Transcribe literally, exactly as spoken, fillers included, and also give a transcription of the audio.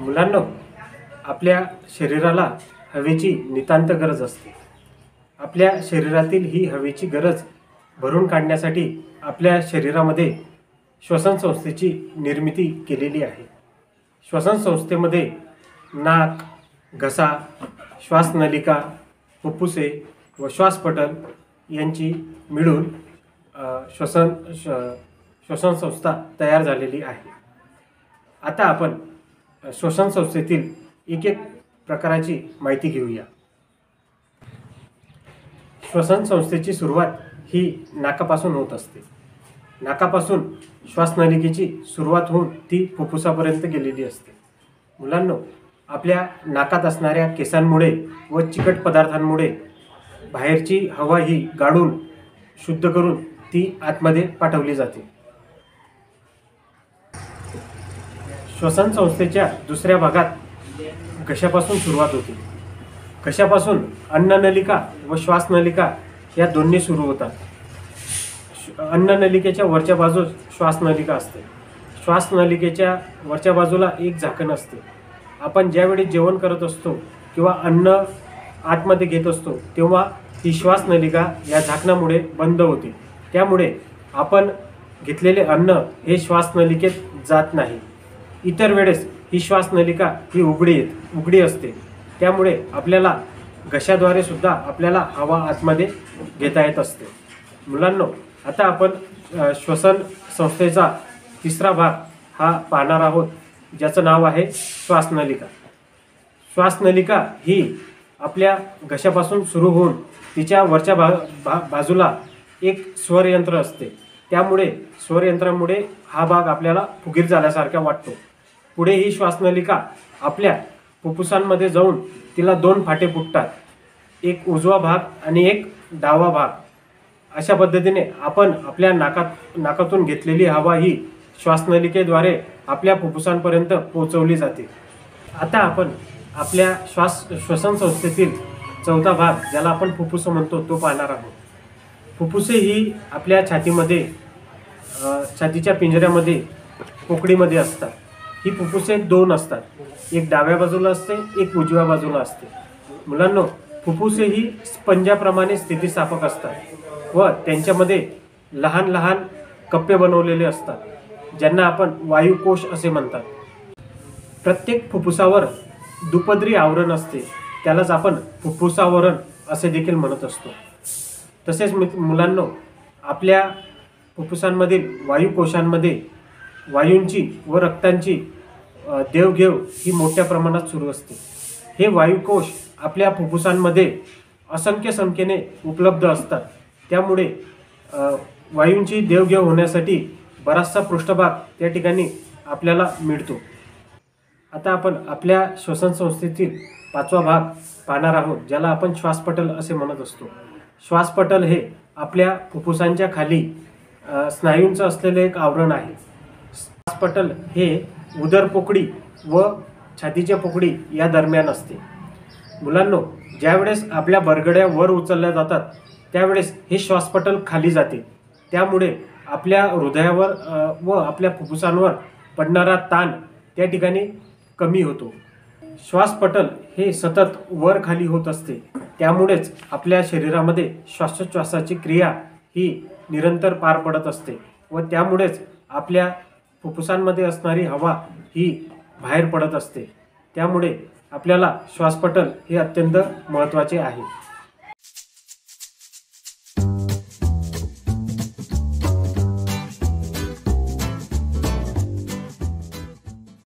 मुलांनो, आपल्या शरीराला हवेची नितांत गरज असते। आपल्या शरीरातील ही हवेची गरज भरून काढण्यासाठी आपल्या शरीरामध्ये श्वसन संस्थेची निर्मिती केलेली आहे। श्वसन संस्थेमध्ये नाक, घसा, श्वासनलिका, फुफ्फुसे व श्वासपटल यांची मिळून श्वसन श्वसन संस्था तयार झालेली आहे। आता आपण श्वसन संस्थेतील एक एक प्रकाराची माहिती घेऊया। श्वसन संस्थेची सुरुवात ही नाकापासून होत असते। नाकापासून श्वासनलिकेची सुरुवात होऊन ती फुफ्फुसापर्यंत गेलेली असते। मुलांनो, आपल्या नाकात असणाऱ्या केसांमुळे व चिकट पदार्थांमुळे बाहेरची हवा ही गाळून शुद्ध करून ती आतमध्ये पाठवली जाते। श्वसन संस्थेच्या दुसऱ्या भागात घशापासून सुरुवात होते। घशापासून अन्ननलिका व श्वासनलिका या दोन्ही सुरू होतात। अन्ननलिकेच्या वरच्या बाजूस श्वासनलिका असते। श्वासनलिकेच्या वरच्या बाजूला एक झाकण असते। आपण ज्यावेळी जेवण करत असतो किंवा अन्न आतमध्ये घेत असतो तेव्हा ही श्वासनलिका या झाकणामुळे बंद होते। त्यामुळे आपण घेतलेले अन्न हे श्वासनलिकेत जात नाही। इतर वेळेस ही श्वासनलिका ही उघडी उघडी असते। त्यामुळे आपल्याला घशाद्वारे सुद्धा आपल्याला हवा आतमध्ये घेता येत असते। मुलांनो, आता आपण श्वसन संस्थेचा तिसरा भाग हा पाहणार आहोत, ज्याचं नाव आहे श्वासनलिका। श्वासनलिका ही आपल्या घशापासून सुरू होऊन तिच्या वरच्या बा, बा बाजूला एक स्वरयंत्र असते। त्यामुळे स्वरयंत्रामुळे हा भाग आपल्याला फुगीर झाल्यासारखा वाटतो। पुढे ही श्वासनलिका आपल्या फुफ्फुसांमध्ये जाऊन तिला दोन फाटे फुटतात, एक उजवा भाग आणि एक डावा भाग। अशा पद्धतीने आपण आपल्या नाकात नाकातून घेतलेली हवा ही श्वासनलिकेद्वारे आपल्या फुफ्फुसांपर्यंत पोहोचवली जाते। आता आपण आपल्या श्वास श्वसन संस्थेतील चौथा भाग, ज्याला आपण फुफ्फुस म्हणतो, तो पाहणार आहोत। फुफ्फुसे ही आपल्या छातीमध्ये छातीच्या पिंजऱ्यामध्ये पोकळीमध्ये असतात। ही फुफ्फुसे दोन असतात, एक डाव्या बाजूला असते, एक उजव्या बाजूला असते। मुलांनो, फुफ्फुसे ही स्पंजाप्रमाणे स्थितिस्थापक असतात व त्यांच्यामध्ये लहान लहान कप्पे बनवलेले असतात, ज्यांना आपण वायुकोश असे म्हणतात। प्रत्येक फुफ्फुसावर दुपदरी आवरण असते, त्यालाच आपण फुफ्फुसावरण असे देखील म्हणत असतो। तसेच मुलांनो, आपल्या फुफ्फुसांमधील वायुकोशांमध्ये वायूंची व रक्तांची देवघेव ही मोठ्या प्रमाणात सुरू असते। हे वायुकोश आपल्या फुफ्फुसांमध्ये असंख्य संख्येने उपलब्ध असतात। त्यामुळे वायूंची देवघेव होण्यासाठी बराचसा पृष्ठभाग त्या ठिकाणी आपल्याला मिळतो। आता आपण आपल्या श्वसन संस्थेतील पाचवा भाग पाहणार आहोत, ज्याला आपण श्वासपटल असे म्हणत असतो। श्वासपटल हे आपल्या फुफ्फुसांच्या खाली स्नायूंचं असलेले एक आवरण आहे। श्वासपटल हे उदरपोकळी व छातीच्या पोकळी या दरम्यान असते। मुलांनो, ज्यावेळेस आपल्या बरगड्या वर उचलल्या जातात त्यावेळेस हे श्वासपटल खाली जाते। त्यामुळे आपल्या हृदयावर व आपल्या फुफ्फुसांवर पडणारा ताण त्या ठिकाणी कमी होतो। श्वासपटल हे सतत वर खाली होत असते। त्यामुळेच आपल्या शरीरामध्ये श्वासोच्छवासाची क्रिया ही निरंतर पार पडत असते व त्यामुळेच आपल्या फुफ्फुसांमध्ये असणारी हवा ही बाहेर पडत असते। त्यामुळे आपल्याला श्वासपटल हे अत्यंत महत्त्वाचे आहे।